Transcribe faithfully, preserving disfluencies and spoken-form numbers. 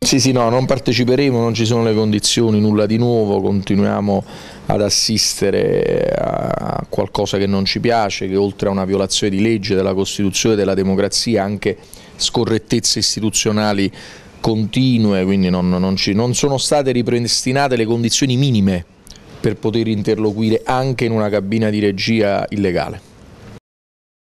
Sì, sì, no, non parteciperemo, non ci sono le condizioni, nulla di nuovo, continuiamo ad assistere a qualcosa che non ci piace, che oltre a una violazione di legge, della Costituzione, della democrazia, anche scorrettezze istituzionali continue, quindi non, non, ci, non sono state ripristinate le condizioni minime per poter interloquire anche in una cabina di regia illegale.